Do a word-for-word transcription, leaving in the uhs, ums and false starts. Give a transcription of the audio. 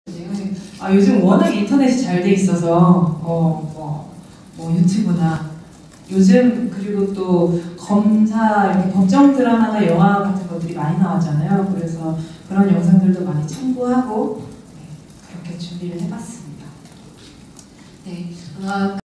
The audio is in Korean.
아, 요즘 워낙 인터넷이 잘 돼 있어서 어, 뭐, 뭐 유튜브나 요즘 그리고 또 검사 이렇게 법정 드라마나 영화 같은 것들이 많이 나왔잖아요. 그래서 그런 영상들도 많이 참고하고 네, 그렇게 준비를 해봤습니다. 네. 어,